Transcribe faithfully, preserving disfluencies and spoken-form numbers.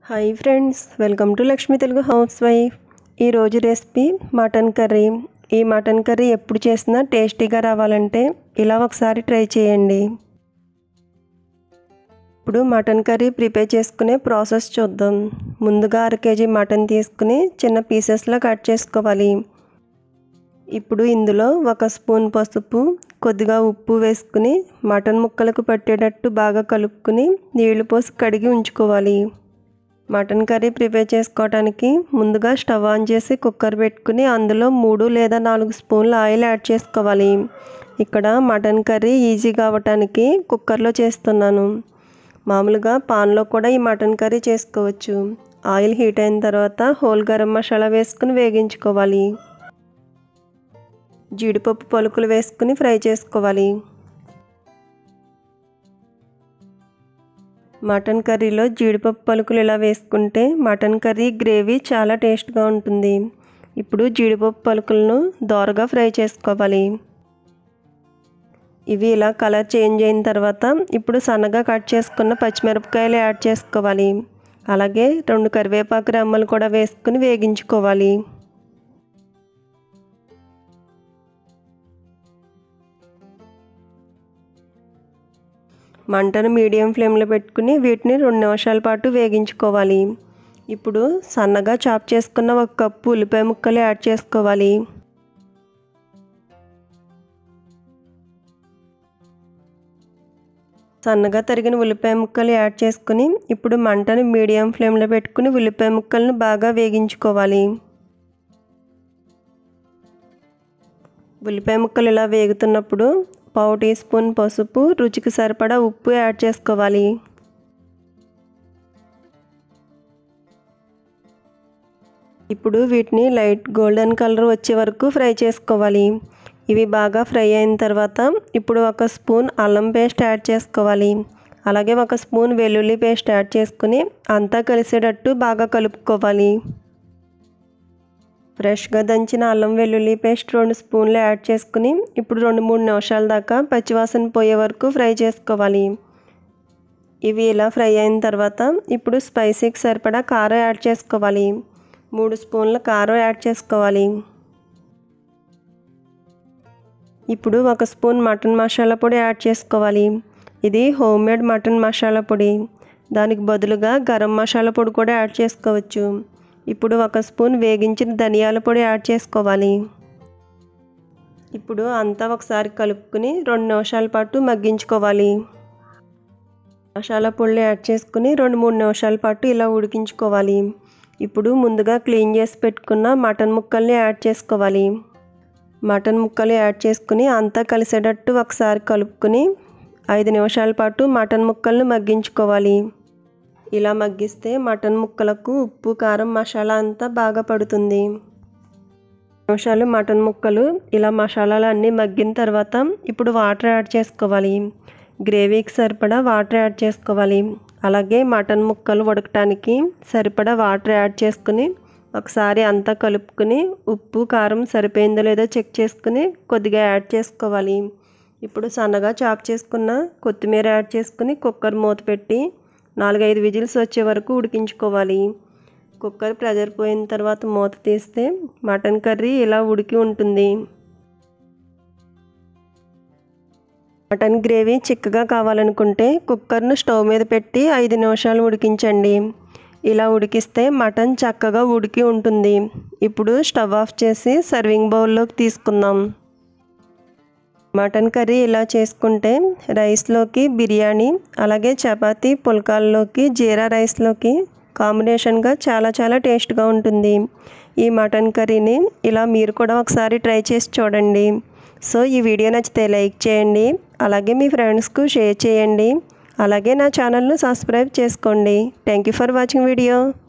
Hi friends, welcome to Lakshmi Telugu house wife. ఈరోజు recipe mutton curry. ఈ mutton curry ఎప్పుడు చేసినా టేస్టీగా రావాలంటే ఇలా ఒకసారి ట్రై చేయండి. ఇప్పుడు మటన్ కర్రీ ప్రిపేర్ చేసుకునే ప్రాసెస్ చూద్దాం. ముందుగా అర కేజీ మటన్ తీసుకుని చిన్న పీసెస్లో కట్ చేసుకోవాలి. ఇప్పుడు ఇందులో ఒక స్పూన్ పసుపు, కొద్దిగా ఉప్పు వేసుకుని మటన్ ముక్కలకు పట్టేటట్టు బాగా కలుపుకుని నీళ్లు పోసి కడిగి ఉంచుకోవాలి. మటన్ కర్రీ ప్రిపేర్ చేసుకోవడానికి ముందుగా స్టవ్ ఆన్ చేసి కుక్కర్ పెట్టుకుని అందులో మూడు లేదా నాలుగు స్పూన్ల ఆయిల్ యాడ్ చేసుకోవాలి. ఇక్కడ మటన్ కర్రీ ఈజీగా అవ్వటానికి కుక్కర్లో చేస్తున్నాను. మామూలుగా పాన్లో కూడా ఈ మటన్ కర్రీ చేసుకోవచ్చు. ఆయిల్ హీట్ అయిన తర్వాత హోల్ గరం మసాలా వేసుకుని వేగించుకోవాలి. జీడిపప్పు పలుకులు వేసుకుని ఫ్రై చేసుకోవాలి. మటన్ కర్రీలో జీడిపప్పు పలుకులు ఇలా వేసుకుంటే మటన్ కర్రీ గ్రేవీ చాలా టేస్ట్గా ఉంటుంది. ఇప్పుడు జీడిపప్పు పలుకులను దోరగా ఫ్రై చేసుకోవాలి. ఇవి ఇలా కలర్ చేంజ్ అయిన తర్వాత ఇప్పుడు సన్నగా కట్ చేసుకున్న పచ్చిమిరపకాయలు యాడ్ చేసుకోవాలి. అలాగే రెండు కరివేపాకు రెమ్మలు కూడా వేసుకుని వేగించుకోవాలి. మంటను మీడియం ఫ్లేమ్లో పెట్టుకుని వీటిని రెండు నిమిషాల పాటు వేగించుకోవాలి. ఇప్పుడు సన్నగా చాప్ చేసుకున్న ఒక కప్పు ఉల్లిపాయ ముక్కలు యాడ్ చేసుకోవాలి. సన్నగా తరిగిన ఉల్లిపాయ ముక్కలు యాడ్ చేసుకుని ఇప్పుడు మంటను మీడియం ఫ్లేమ్లో పెట్టుకుని ఉల్లిపాయ ముక్కలను బాగా వేగించుకోవాలి. ఉల్లిపాయ ముక్కలు ఇలా వేగుతున్నప్పుడు పావు టీ స్పూన్ పసుపు, రుచికి సరిపడా ఉప్పు యాడ్ చేసుకోవాలి. ఇప్పుడు వీటిని లైట్ గోల్డెన్ కలర్ వచ్చే వరకు ఫ్రై చేసుకోవాలి. ఇవి బాగా ఫ్రై అయిన తర్వాత ఇప్పుడు ఒక స్పూన్ అల్లం పేస్ట్ యాడ్ చేసుకోవాలి. అలాగే ఒక స్పూన్ వెల్లుల్లి పేస్ట్ యాడ్ చేసుకుని అంతా కలిసేటట్టు బాగా కలుపుకోవాలి. ఫ్రెష్గా దంచిన అల్లం వెల్లుల్లి పేస్ట్ రెండు స్పూన్లు యాడ్ చేసుకుని ఇప్పుడు రెండు మూడు నిమిషాల దాకా పచ్చివాసన పోయే వరకు ఫ్రై చేసుకోవాలి. ఇవి ఇలా ఫ్రై అయిన తర్వాత ఇప్పుడు స్పైసీకి సరిపడా కారం యాడ్ చేసుకోవాలి. మూడు స్పూన్ల కారం యాడ్ చేసుకోవాలి. ఇప్పుడు ఒక స్పూన్ మటన్ మసాలా పొడి యాడ్ చేసుకోవాలి. ఇది హోమ్ మేడ్ మటన్ మసాలా పొడి. దానికి బదులుగా గరం మసాలా పొడి కూడా యాడ్ చేసుకోవచ్చు. ఇప్పుడు ఒక స్పూన్ వేగించిన ధనియాల పొడి యాడ్ చేసుకోవాలి. ఇప్పుడు అంతా ఒకసారి కలుపుకుని రెండు నిమిషాల పాటు మగ్గించుకోవాలి. మసాలా పొడిని యాడ్ చేసుకుని రెండు మూడు నిమిషాల పాటు ఇలా ఉడికించుకోవాలి. ఇప్పుడు ముందుగా క్లీన్ చేసి పెట్టుకున్న మటన్ ముక్కల్ని యాడ్ చేసుకోవాలి. మటన్ ముక్కలు యాడ్ చేసుకుని అంతా కలిసేటట్టు ఒకసారి కలుపుకుని ఐదు నిమిషాల పాటు మటన్ ముక్కలను మగ్గించుకోవాలి. ఇలా మగ్గిస్తే మటన్ ముక్కలకు ఉప్పు, కారం, మసాలా అంతా బాగా పడుతుంది. నిమిషాలు మటన్ ముక్కలు ఇలా మసాలాలు అన్నీ మగ్గిన తర్వాత ఇప్పుడు వాటర్ యాడ్ చేసుకోవాలి. గ్రేవీకి సరిపడా వాటర్ యాడ్ చేసుకోవాలి. అలాగే మటన్ ముక్కలు ఉడకటానికి సరిపడా వాటర్ యాడ్ చేసుకుని ఒకసారి అంతా కలుపుకుని ఉప్పు, కారం సరిపోయిందో లేదో చెక్ చేసుకుని కొద్దిగా యాడ్ చేసుకోవాలి. ఇప్పుడు సన్నగా చాప్ చేసుకున్న కొత్తిమీర యాడ్ చేసుకుని కుక్కర్ మూత పెట్టి నాలుగైదు విజిల్స్ వచ్చే వరకు ఉడికించుకోవాలి. కుక్కర్ ప్రెజర్ పోయిన తర్వాత మూత తీస్తే మటన్ కర్రీ ఇలా ఉడికి ఉంటుంది. మటన్ గ్రేవీ చిక్కగా కావాలనుకుంటే కుక్కర్ను స్టవ్ మీద పెట్టి ఐదు నిమిషాలు ఉడికించండి. ఇలా ఉడికిస్తే మటన్ చక్కగా ఉడికి ఉంటుంది. ఇప్పుడు స్టవ్ ఆఫ్ చేసి సర్వింగ్ బౌల్లోకి తీసుకుందాం. మటన్ కర్రీ ఇలా చేసుకుంటే రైస్లోకి, బిర్యానీ, అలాగే చపాతీ, పుల్కాల్లోకి, జీరా రైస్లోకి కాంబినేషన్గా చాలా చాలా టేస్ట్గా ఉంటుంది. ఈ మటన్ కర్రీని ఇలా మీరు కూడా ఒకసారి ట్రై చేసి చూడండి. సో ఈ వీడియో నచ్చితే లైక్ చేయండి. అలాగే మీ ఫ్రెండ్స్కు షేర్ చేయండి. అలాగే నా ఛానల్ను సబ్స్క్రైబ్ చేసుకోండి. Thank you for watching video.